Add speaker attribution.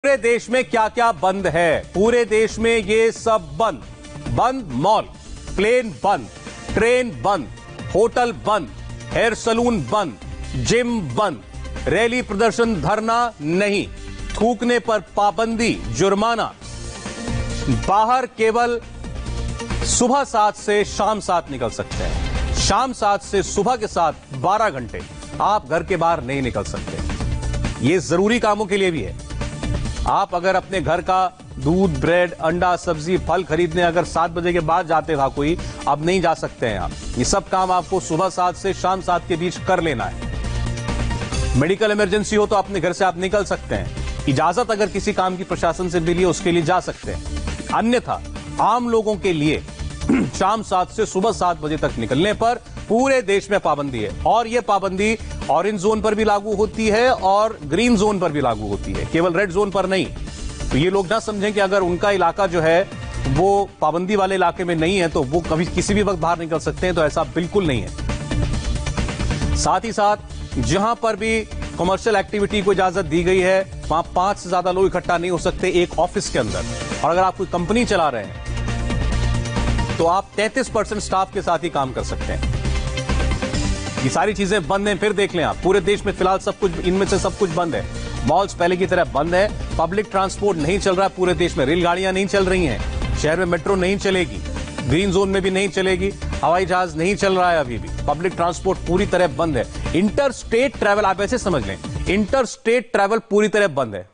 Speaker 1: पूरे देश में क्या क्या बंद है? पूरे देश में ये सब बंद। मॉल, प्लेन बंद, ट्रेन बंद, होटल बंद, हेयर सलून बंद, जिम बंद, रैली प्रदर्शन धरना नहीं, थूकने पर पाबंदी, जुर्माना, बाहर केवल सुबह 7 से शाम 7 निकल सकते हैं, शाम 7 से सुबह के 7 12 घंटे आप घर के बाहर नहीं निकल सकते। ये जरूरी कामों के लिए भी है। आप अगर अपने घर का दूध, ब्रेड, अंडा, सब्जी, फल खरीदने अगर 7 बजे के बाद जाते था कोई, अब नहीं जा सकते हैं आप। ये सब काम आपको सुबह 7 से शाम 7 के बीच कर लेना है। मेडिकल इमरजेंसी हो तो अपने घर से आप निकल सकते हैं। इजाजत अगर किसी काम की प्रशासन से मिली उसके लिए जा सकते हैं। अन्यथा आम लोगों के लिए शाम 7 से सुबह 7 बजे तक निकलने पर पूरे देश में पाबंदी है। और यह पाबंदी ऑरेंज जोन पर भी लागू होती है और ग्रीन जोन पर भी लागू होती है, केवल रेड जोन पर नहीं। तो ये लोग ना समझें कि अगर उनका इलाका जो है वो पाबंदी वाले इलाके में नहीं है तो वो कभी किसी भी वक्त बाहर निकल सकते हैं, तो ऐसा बिल्कुल नहीं है। साथ ही साथ जहां पर भी कमर्शियल एक्टिविटी को इजाजत दी गई है वहां 5 से ज्यादा लोग इकट्ठा नहीं हो सकते एक ऑफिस के अंदर। और अगर आप कोई कंपनी चला रहे हैं तो आप 33% स्टाफ के साथ ही काम कर सकते हैं। ये सारी चीजें बंद हैं। फिर देख लें आप, पूरे देश में फिलहाल सब कुछ, इनमें से सब कुछ बंद है। मॉल्स पहले की तरह बंद है, पब्लिक ट्रांसपोर्ट नहीं चल रहा है पूरे देश में, रेलगाड़ियां नहीं चल रही हैं, शहर में मेट्रो नहीं चलेगी, ग्रीन जोन में भी नहीं चलेगी, हवाई जहाज नहीं चल रहा है अभी भी, पब्लिक ट्रांसपोर्ट पूरी तरह बंद है। इंटर स्टेट ट्रैवल आप ऐसे समझ लें, इंटर स्टेट ट्रैवल पूरी तरह बंद है।